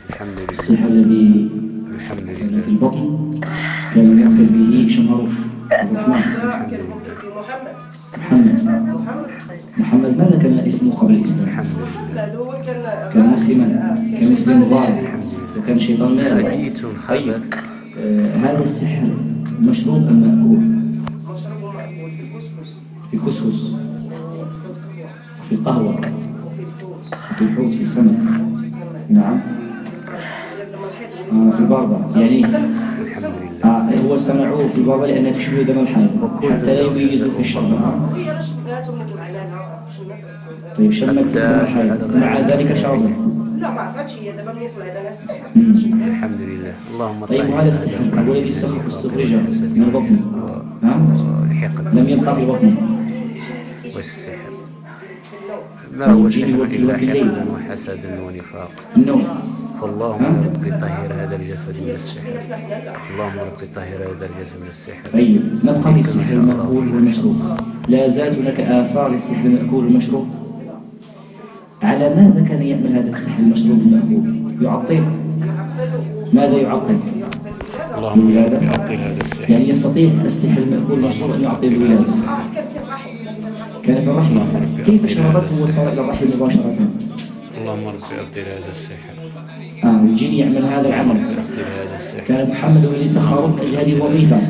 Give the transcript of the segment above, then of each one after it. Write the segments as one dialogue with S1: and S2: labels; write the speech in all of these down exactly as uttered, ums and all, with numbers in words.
S1: الحمد لله.
S2: السحر الذي
S1: الحمد
S2: كان
S1: لله.
S2: في البطن كان موكل به شمهروش الرحمن.
S3: محمد.
S2: محمد محمد ماذا كان اسمه قبل الإسلام؟
S1: الحمد لله.
S2: كان مسلما، كان مسلم ضارب، وكان شيطان مارد.
S1: حييت الخبر.
S2: طيب آه هذا السحر مشروب أم مأكول؟
S3: مشروب ومأكول في الكسكس.
S2: في الكسكس، في القهوة،
S3: وفي الحوت.
S2: في الحوت، في السمك.
S3: في السمك.
S2: نعم. آه في البردة يعني
S3: والسم.
S2: آه هو سمعوه في البردة لأنها تشبه دم الحيض حتى لا يميزوا في الشرب. آه.
S3: هي رشبات ومن العنانة شمت.
S2: طيب شمت دم الحيض مع ذلك شربت.
S3: لا ما عرفتش هي دابا من يطلع لنا السحر.
S1: الحمد لله. اللهم
S2: طيب وهذا السحر هو الذي استخرج من البطن ها؟ لم يبقى في بطنه.
S1: والسحر ما هو سحر إلا حقدا وحسدا ونفاق.
S2: النوم.
S1: فاللهم رب طهر هذا الجسد من السحر. اللهم رب طهر هذا الجسد من السحر.
S2: طيب نبقى في السحر المأكول والمشروب. لا زالت هناك آثار للسحر المأكول والمشروب. على ماذا كان يعمل هذا السحر المشروب المأكول؟ يعطل. ماذا يعطل؟
S1: اللهم يعطل هذا السحر.
S2: يعني يستطيع السحر المأكول والمشروب أن يعطل الولادة. كان في الرحم. كيف شربته وصار إلى الرحم مباشرة؟
S1: اللهم رب أبطل هذا السحر.
S2: آه الجن يعمل هذا العمل.
S1: أبطل هذا السحر.
S2: كان محمد هو الذي سخره من أجل هذه الوظيفة.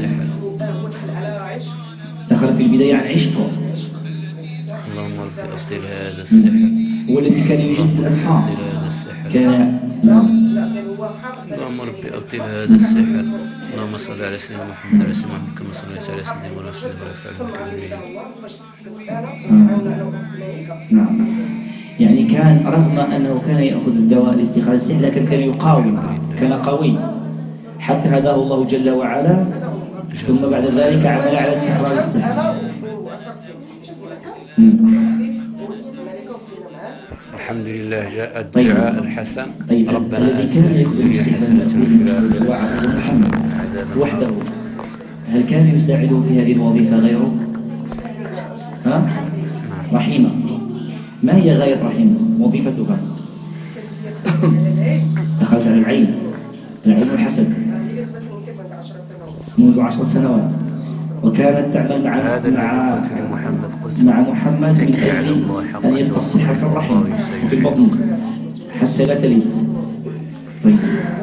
S2: دخل في البداية عن عشق.
S1: اللهم رب أبطل هذا السحر.
S2: هو الذي كان يجد الأسحار.
S1: أبطل هذا السحر.
S2: كان نعم.
S1: اللهم رب أبطل هذا السحر. اللهم صل على سيدنا محمد وعلى سيدنا محمد كما صليت على سيدنا إبراهيم وعلى آله.
S2: نعم. يعني كان رغم أنه كان يأخذ الدواء لاستخراج السحر لكن كان يقاوم، كان قوي حتى هداه الله جل وعلا. ثم بعد ذلك عمل على استخراج السحر.
S1: الحمد لله. جاء الدعاء الحسن.
S2: طيب
S1: ربنا
S2: الذي كان يخدم السحر المأكول وعبد محمد وحده هل كان يساعده في هذه الوظيفة غيره؟ ها؟ رحيمة. ما هي غاية رحيمة؟ وظيفتها؟ دخلت على العين. العين والحسد منذ عشر سنوات وكانت تعمل مع مع مع محمد من أجل أن يلقى السحر في الرحم وفي البطن حتى لا تلد. طيب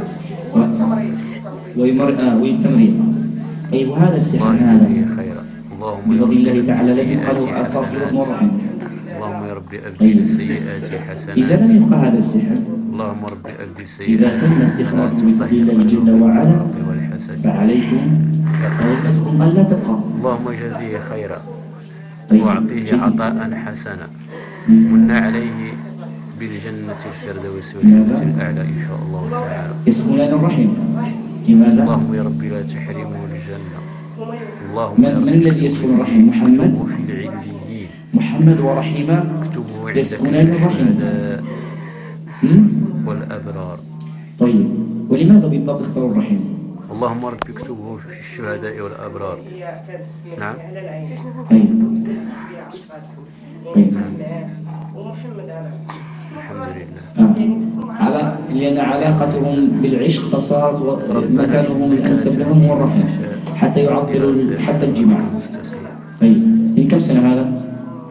S2: ويمر آه والتمرين. طيب وهذا السحر هذا بفضل الله تعالى لا يبقى له آثار في البطن والرحم.
S1: اللهم يا رب أبدل السيئات حسنات.
S2: إذا لم يبقى هذا السحر،
S1: اللهم رب أبدل السيئات
S2: إذا تم استخراجه بفضل الله جل وعلا فعليكم طريقتكم ألا تبقى.
S1: اللهم جزيه خيرا.
S2: طيب.
S1: وأعطيه عطاء حسنا. من عليه بالجنة الفردوس والجنة الأعلى إن شاء الله تعالى.
S2: اسم لنا الرحم. لماذا؟
S1: اللهم يا رب لا تحرمه الجنة. اللهم
S2: من, من الذي يسكن الرحم؟ محمد
S1: في العليين.
S2: محمد ورحيمة يسكنان الرحم
S1: والأبرار.
S2: طيب ولماذا بالضبط اختاروا الرحم؟
S1: اللهم رب اكتبه في الشهداء والأبرار. نعم.
S2: طيب. طيب.
S3: ومحمد على
S1: الحمد لله.
S2: آه. على لأن علاقتهم بالعشق فصارت مكانهم الأنسب لهم هو الرحم حتى يعطلوا حتى الجماع. طيب من كم سنة هذا؟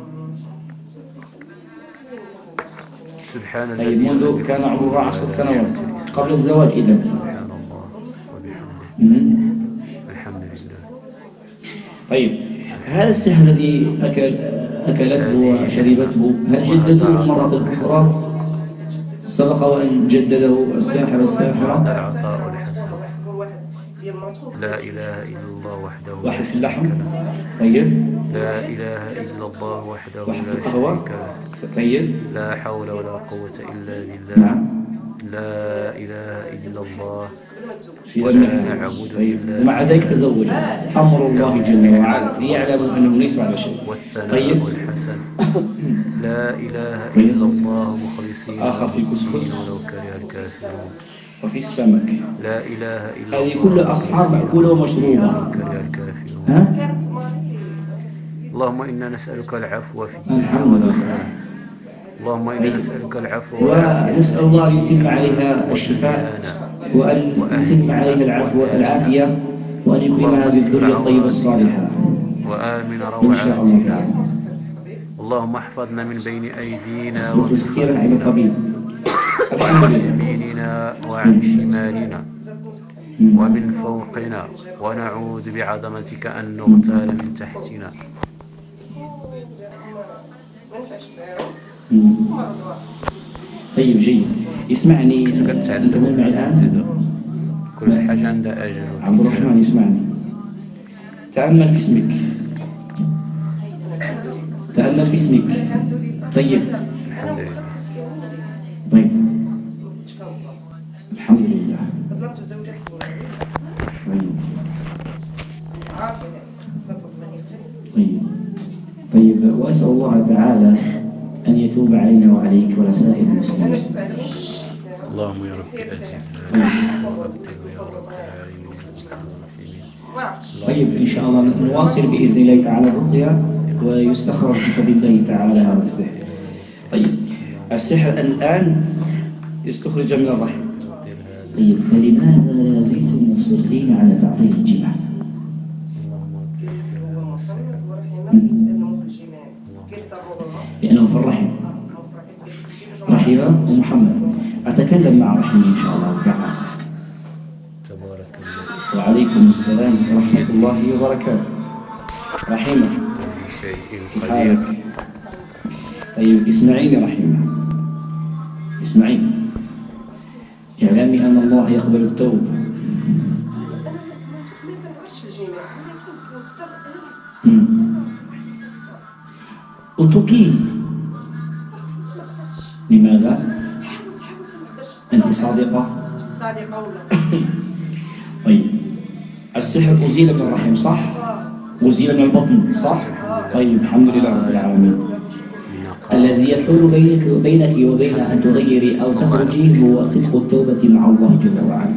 S1: سبحان الله.
S2: طيب منذ كان عمره عشر سنوات قبل الزواج إذا.
S1: سبحان الله وبحمده. الحمد لله.
S2: طيب هذا السحر الذي أكل أكلته وشربته هل جددوه مرة أخرى؟ سبق وأن جدده الساحر والساحرة؟
S1: العطاء الحسن. لا إله إلا الله وحده
S2: واحد في اللحم. طيب.
S1: لا إله إلا الله وحده
S2: واحد في
S1: لا
S2: القهوة.
S1: شريك له.
S2: طيب.
S1: لا حول ولا قوة إلا بالله.
S2: نعم.
S1: لا إله إلا الله
S2: ولا نعبد إلا. ومع ذلك تزوج أمر الله جل وعلا ليعلموا أنه ليس على شيء.
S1: طيب. الحسن. لا إله إلا الله مخلصين
S2: آخر في الكسكس
S1: ولو كره الكافرون.
S2: وفي السمك.
S1: لا إله إلا الله.
S2: هذه كل أصحاب مأكولة ومشروبة.
S1: كره الكافرون.
S2: ها؟
S1: اللهم إنا نسألك العفو في الدنيا
S2: الحمد لله.
S1: والآخرة اللهم إنا نسألك العفو
S2: ونسأل الله أن يتم عليها الشفاء وأن يتم عليها العفو والعافية وأن يكرمها بالذرية الطيبة الصالحة
S1: وآمن
S2: إن شاء الله
S1: روعاتنا.
S2: تعالى.
S1: اللهم احفظنا من بين أيدينا
S2: أصبح
S1: ومن
S2: كثيرا عن الطبيب. الحمد
S1: وعن
S2: لله.
S1: يميننا وعن شمالنا ومن فوقنا، ونعوذ بعظمتك أن نغتال من تحتنا.
S2: مم. طيب جيد. اسمعني أنت مو معي الآن؟
S1: كل حاجة عندها أجل.
S2: عبد الرحمن اسمعني، تأمل في اسمك، تأمل في اسمك. طيب
S1: الحمد لله.
S2: طيب الحمد لله.
S3: طلبت زوجتي
S2: طيب
S3: عافية نطلب الله يغفر.
S2: طيب طيب وأسأل الله تعالى أن يتوب علينا وعليك ولسائر
S3: أنا
S2: المسلمين.
S3: كنت أعلمك.
S1: اللهم يا رب أجل وابتل يا رب العالمين.
S3: ما عرفتش.
S2: طيب إن شاء الله نواصل بإذن الله تعالى الرقية ويستخرج بفضل الله تعالى هذا السحر. طيب السحر الآن يستخرج من الرحم. طيب فلماذا لا زلتم مصرين على تعطيل الجماع؟
S3: هو محمد ورحمه يتألموا في الجماع. قلت الله
S2: لأنه في الرحم. رحمة ومحمد. أتكلم مع رحمي إن شاء الله تعالى.
S1: تبارك الله.
S2: وعليكم السلام ورحمة الله وبركاته. رحمة
S1: كل شيء
S2: كيف
S1: قدير.
S2: حالك؟ طيب اسمعيني رحمة، اسمعيني، اعلمي أن الله يقبل التوبة.
S3: ما كنعرفش الجماع ولكن كنقدر
S2: مم. اتركيه.
S3: ما قدرتش.
S2: لماذا؟
S3: حاولت حاولت ما قدرتش.
S2: أنت صادقة؟
S3: صادقة ولا؟
S2: طيب السحر أزيل من الرحم صح؟ أزيل من البطن صح؟ طيب الحمد لله رب العالمين. الذي يحول بينك وبينك وبين أن تغيري أو تخرجي هو صدق التوبة مع الله جل وعلا.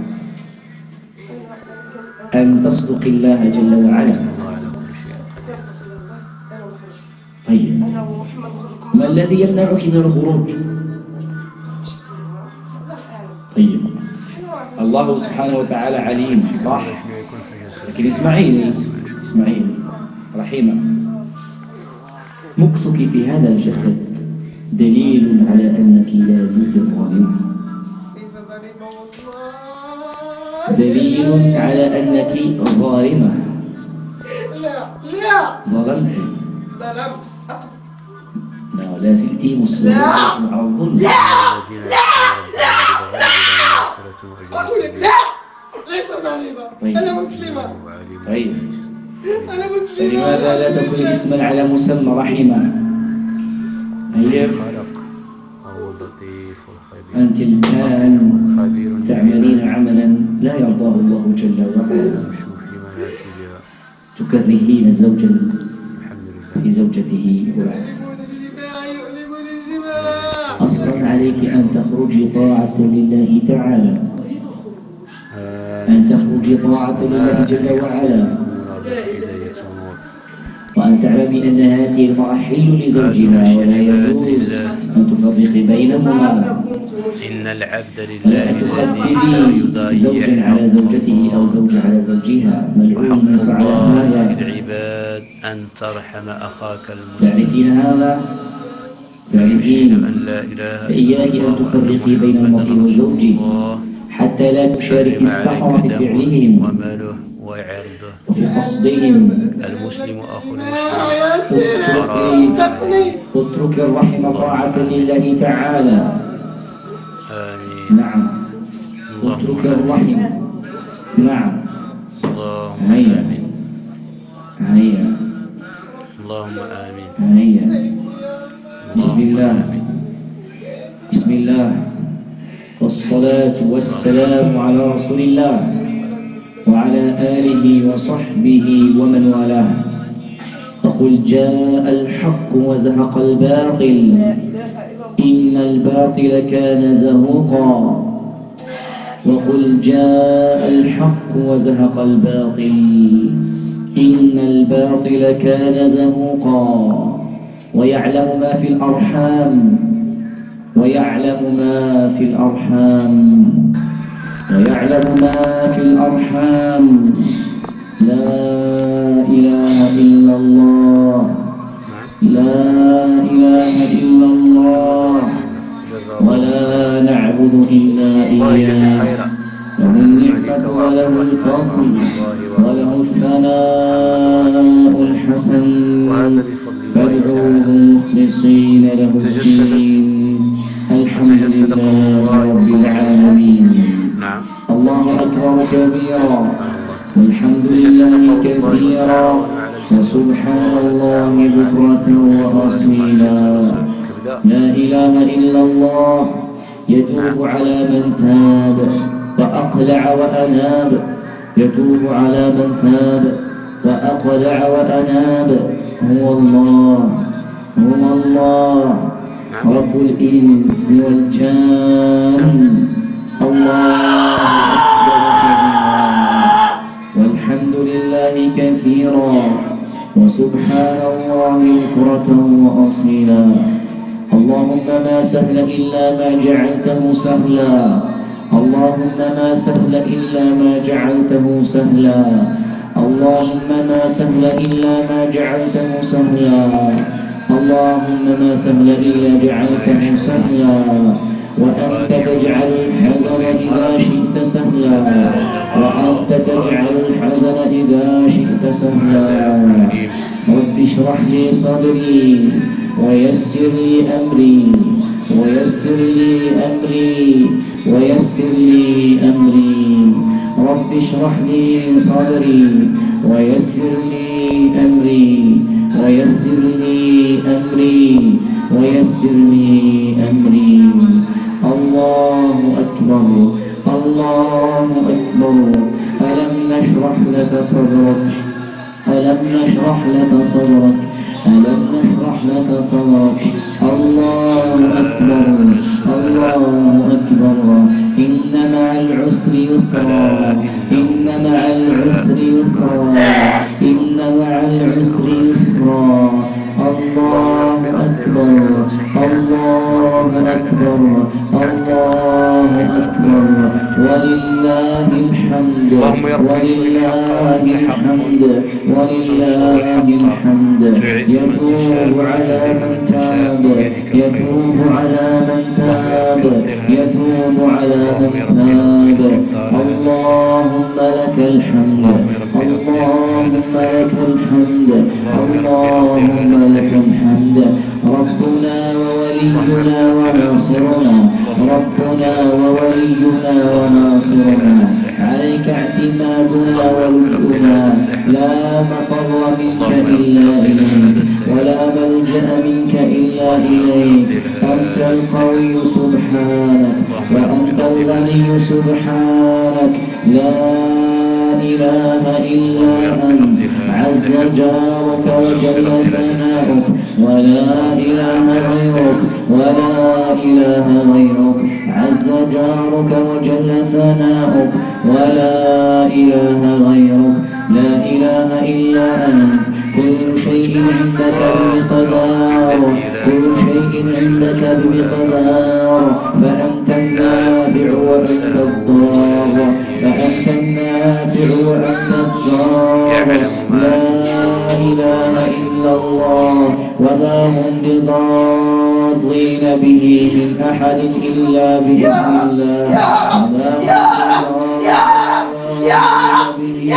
S2: أن تصدق الله جل وعلا.
S1: الله على كل شيء قدير.
S3: أنا نخرج.
S2: طيب
S3: أنا ومحمد نخرج.
S2: ما الذي يمنعك من الخروج؟ طيب الله سبحانه وتعالى عليم صح؟
S1: شنو يكون في جسد.
S2: لكن اسمعيني اسمعيني رحيمة، مكثك في هذا الجسد دليل على أنك لا زلت ظالمة،
S3: ليس ظالمة والله.
S2: دليل على أنك ظالمة.
S3: لا لا
S2: ظلمت.
S3: ظلمت.
S2: لا لا زلت مصرة على الظلم.
S3: قلت لك لا ليس ظالمة.
S2: طيب.
S3: أنا مسلمة.
S2: طيب
S3: أنا مسلمة.
S2: فلماذا لا تكون اسما على مسمى رحيمة؟ هي
S1: خلق وهو اللطيف الخبير.
S2: أنت الآن
S1: خبير
S2: تعملين عملا لا يرضاه الله جل وعلا،
S1: نشوف في مناكبها.
S2: تكرهين زوجا
S1: الحمد لله.
S2: في زوجته والعكس.
S3: يؤلمني الجماع.
S2: أصلا عليك أن تخرجي طاعة لله تعالى،
S3: أريد الخروج.
S2: أن تخرجي طاعة لله جل وعلا، وأن تعلمي أن هذه المرأة حل لزوجها ولا يجوز أن تفرقي بينهما،
S1: إن العبد
S2: ولا
S1: لله
S2: أن
S1: الذي
S2: تخببي زوجا على زوجته أو زوجة على زوجها، ملعون
S1: وحق
S2: من فعل
S1: الله في
S2: هذا.
S1: العباد أن ترحم أخاك المسلم.
S2: تعرفين هذا؟
S1: أشهد
S2: تعرفين
S1: أن لا إله
S2: فإياك أن تفرقي بين المرء وزوجه حتى لا تشاركي السحرة في فعلهم
S1: وماله وعرضه.
S2: وفي قصدهم.
S1: المسلم أخو
S3: يا
S1: المسلم.
S3: شيخ صدقني.
S2: اترك الرحم طاعة لله تعالى.
S1: آمين.
S2: نعم اترك الرحم. نعم
S1: اللهم
S2: هيا
S1: آمين.
S2: هيا
S1: اللهم آمين.
S2: هيا. بسم الله بسم الله والصلاة والسلام على رسول الله وعلى آله وصحبه ومن والاه. فقل جاء الحق وزهق الباطل إن الباطل كان زهوقا. وقل جاء الحق وزهق الباطل إن الباطل كان زهوقا. ويعلم ما في الأرحام ويعلم ما في الأرحام ويعلم ما في الأرحام. لا إله إلا الله لا إله إلا الله ولا نعبد إلا إياه. له النعمة وله الفضل وله الثناء الحسن فادعوه مخلصين له الدين. الحمد لله رب العالمين. الله أكبر كبيرا والحمد لله كثيرا وسبحان الله بكرة وأصيلا. لا إله إلا الله يتوب على من تاب وأقلع وأناب. يتوب على من تاب وأقلع وأناب. هو الله هو الله رب الإنس والجان. الله والحمد لله كثيرا وسبحان الله بكرة وأصيلا. اللهم ما سهل إلا ما جعلته سهلا. اللهم ما سهل إلا ما جعلته سهلا. اللهم ما سهل إلا ما جعلته سهلا. اللهم ما سهل إلا جعلته سهلا. وأنت تجعل الحزن إذا شئت سهلا. وأنت تجعل الحزن إذا شئت سهلا. رب اشرح لي صدري ويسر لي أمري ويسر لي أمري ويسر لي أمري. رب اشرح لي صدري ويسر لي أمري ويسر لي أمري ويسر لي أمري. الله أكبر الله أكبر. ألم نشرح لك صدرك ألم نشرح لك صدرك ألم نشرح لك صدرك. الله أكبر الله أكبر. إن مع العسر يسرا إن مع العسر يسرا إن مع العسر يسرا. الله أكبر الله أكبر الله أكبر. ولله الحمد ولله الحمد ولله الحمد. يتوب على من تاب يتوب على من تاب يتوب على من تاب. اللهم لك الحمد اللهم لك الحمد اللهم لك الحمد. ربنا وولينا وناصرنا ربنا وولينا وناصرنا. عليك اعتمادنا ولجؤنا. لا مفر منك إلا إليك ولا ملجأ منك إلا إليك. أنت القوي سبحانك وأنت الغني سبحانك. لا إله إلا أنت عز جارك وجل ثناؤك. ولا إله غيرك ولا إله غيرك. عز جارك وجل ثناؤك ولا إله غيرك. لا إله إلا أنت. كل شيء عندك بمقدار كل شيء عندك بمقدار. فأنت النافع وأنت الضار فأنت النافع وأنت الضار. لا إله إلا الله. وما هم بضارين به من أحد إلا بإذن الله. وما هم بضارين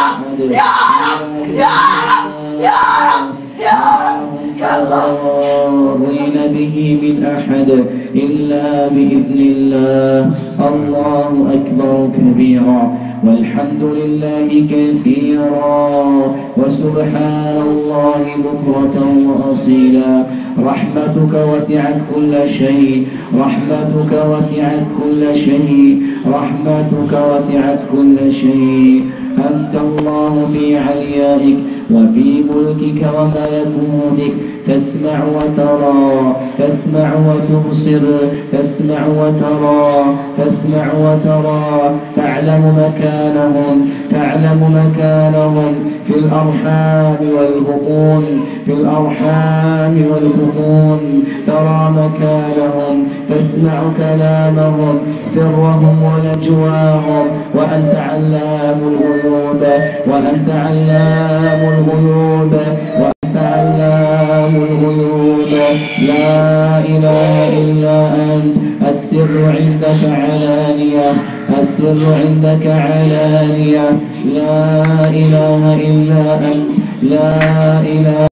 S2: به من أحد إلا بإذن الله. الله أكبر كبيرا والحمد لله كثيرا وسبحان الله بكرة وأصيلا. رحمتك وسعت كل شيء رحمتك وسعت كل شيء رحمتك وسعت كل شيء. أنت الله في عليائك وفي ملكك وملكوتك. تسمع وترى، تسمع وتبصر، تسمع وترى، تسمع وترى، تعلم مكانهم، تعلم مكانهم في الأرحام والبطون، في الأرحام والبطون، ترى مكانهم، تسمع كلامهم، سرهم ونجواهم، وأنت علام الغيوب، وأنت علام الغيوب، وأنت علام الغيوب، لا إله إلا أنت، السر عندك علانية، السر عندك علانية، لا إله إلا أنت، لا إله